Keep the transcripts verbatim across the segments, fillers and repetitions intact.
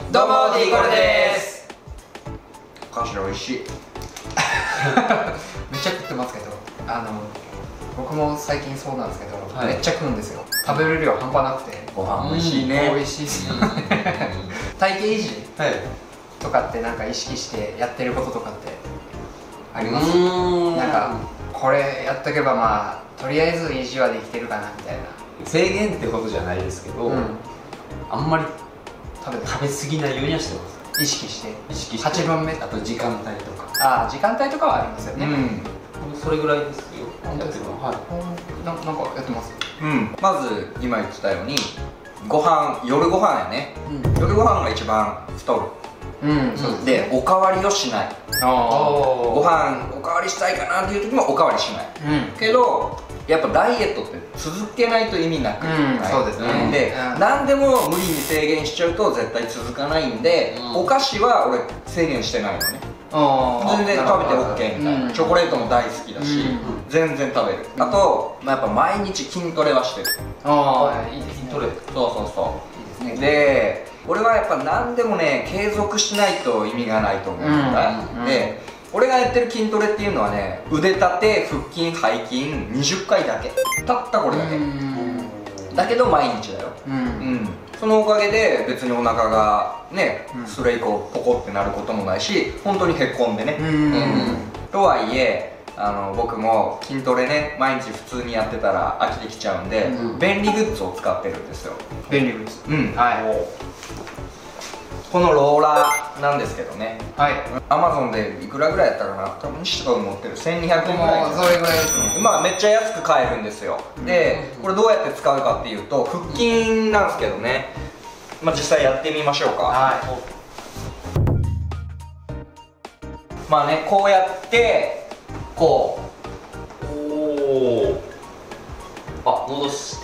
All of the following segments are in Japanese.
どうも D コレです。 かしら美味しい。 めっちゃ食ってますけど、あの僕も最近そうなんですけど、 はい、 めっちゃ食うんですよ。食べる量半端なくて、 ご飯美味しいね。 美味しいですよね。体型維持とかってなんか意識してやってることとかってあります？なんかこれやっとけばまあとりあえず維持はできてるかなみたいな。 制限ってことじゃないですけど、うん、あんまり食べ食べ過ぎないようにはしてます。意識して意識してはちばんめ、あと時間帯とか、 ああ時間帯とかはありますよね。うん、 それぐらいですよ。 本当ですか？はい。な、なんかやってます。 うん。まず今言ってたようにご飯、夜ご飯やね。うん、夜ご飯が一番太る。うん。そうですね。でおかわりをしない。ああ。ご飯おかわりしたいかなっていう時もおかわりしない。うん。けどやっぱダイエットって続けないと意味なくない、うん、そうですね。で、うん、何でも無理に制限しちゃうと絶対続かないんで、うん、お菓子は俺制限してないのね。全然食べて オーケー みたいな、うん、チョコレートも大好きだし、うん、全然食べる。あと、まあ、やっぱ毎日筋トレはしてる。ああいいですね、筋トレ。そうそうそういいですね。で俺はやっぱ何でもね継続しないと意味がないと思うんだ、うん、で俺がやってる筋トレっていうのはね、腕立て、腹筋、背筋にじゅっかいだけ、たったこれだけだけど毎日だよ。うん、うん、そのおかげで別にお腹がね、うん、それ以降ポコってなることもないし、本当にへこんでね。うん、とはいえあの僕も筋トレね毎日普通にやってたら飽きてきちゃうんで、うん、便利グッズを使ってるんですよ。 便利グッズ、 うん、はい。このローラーなんですけどね、はい、アマゾンでいくらぐらいやったかな、多分西とか持ってるせんにひゃくえんぐらい、それぐらいですね。まあめっちゃ安く買えるんですよ。でこれどうやって使うかっていうと、腹筋なんですけどね、まあ実際やってみましょうか。はい、まあねこうやってこうおおあ戻して、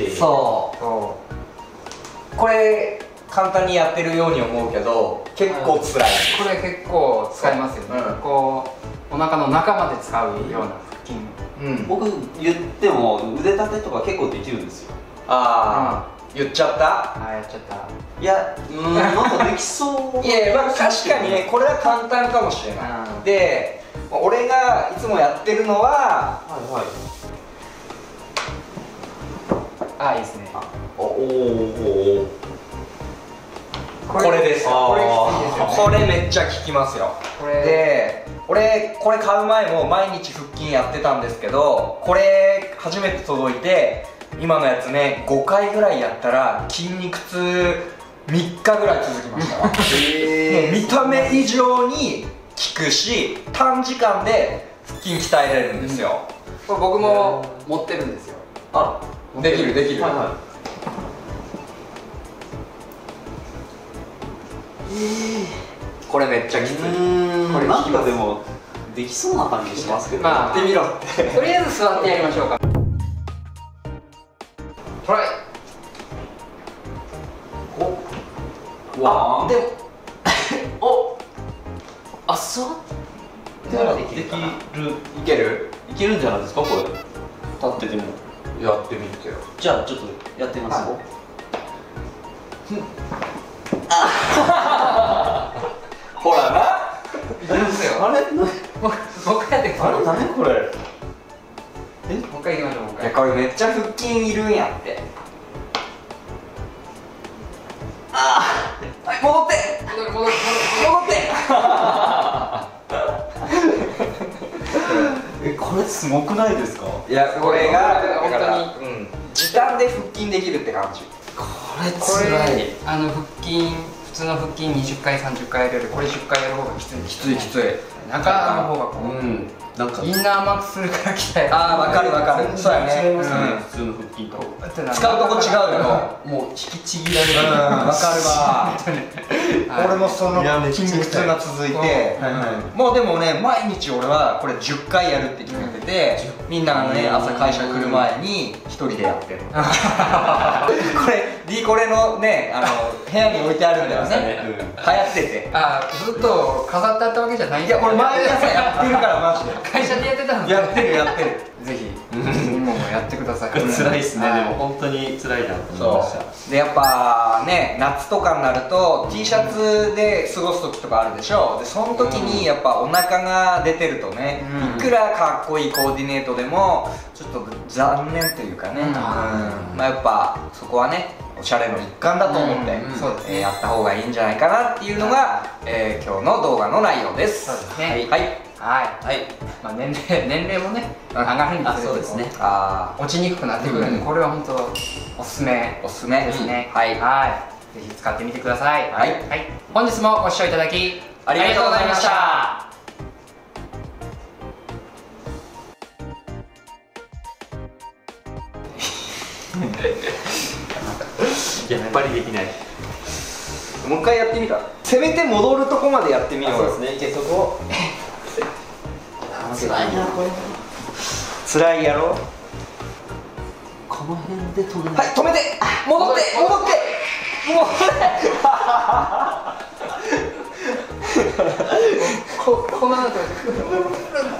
そうこれ簡単にやってるように思うけど結構つらい。 これ結構使いますよね、うん、こうお腹の中まで使うような腹筋、 うん、僕言っても腕立てとか結構できるんですよ。 ああ、うん、言っちゃった。 ああやっちゃった。 いやうんなんかできそう。 いや、まあ、確かにねこれは簡単かもしれない、うん、で俺がいつもやってるのははいはいああいいですね。 おおこれです。これこれめっちゃ効きますよ。これで俺これ買う前も毎日腹筋やってたんですけど、これ初めて届いて今のやつねごかいぐらいやったら筋肉痛みっかぐらい続きましたわ。もう見た目以上に効くし短時間で腹筋鍛えられるんですよ。 これ僕も持ってるんですよ。 あ、できるできる。はいはい。これめっちゃきつい。 これなんかでもできそうな感じしますけど、 まあやってみろって。 とりあえず座ってやりましょうか。トライ。 おわあでもおあ座ってならできるいけるいけるんじゃないですか。これ立っててもやってみてよ。 じゃあちょっとやってみますよ。 ほらな。 大丈夫ですよ。あれ僕やってください。 あれ何これ。 えもう一回いきましょう。もう一回。 これめっちゃ腹筋いるんやって。ああはい戻って戻って戻ってえこれすごくないですか。 いやこれが本当に時短で腹筋できるって感じ。 これつらい。あの腹筋普通の腹筋にじゅっかいさんじゅっかいやるよりこれじゅっかいやる方がきつい。 きついきつい。 中の方がこう、うん、なんかインナーマックスするから鍛える。ああ分かる分かる。そうやね。 普通の腹筋と使うとこ違うよ。 もう引きちぎられる。 分かるわ。俺もその筋肉痛が続いて、もうでもね毎日俺はこれじゅっかいやるって決めてて、みんながね朝会社来る前に一人でやってる。これ D コレのねあの部屋に置いてあるんだよね。流行ってて。 あずっと飾ってあったわけじゃない。 いやこれ毎朝やってるからマジで。 会社でやってたんです。 やってるやってる。 ぜひみももやってください。 辛いですね。でも本当に辛いなと思いました。 でやっぱね、夏とかになると T シャツで過ごす時とかあるでしょ。でその時にやっぱお腹が出てるとね、いくらかっこいいコーディネートでもちょっと残念というかね、まあやっぱそこはねおしゃれの一環だと思ってやった方がいいんじゃないかなっていうのが、えー、今日の動画の内容です。 そうですね。 はいはいはい。まあ年齢年齢もね上がるんですけど、そうですね。ああ落ちにくくなってくるんで、これは本当おすすめおすすめですね。 はいはい。ぜひ使ってみてください。 はいはい。本日もご視聴いただきありがとうございました。 やっぱりできない。 もう一回やってみた。せめて戻るとこまでやってみようよ。 そうですね。じゃあそこ。辛いなこれ。 辛いやろ。 この辺で止めない。 はい止めて戻って戻って戻って。 ここの後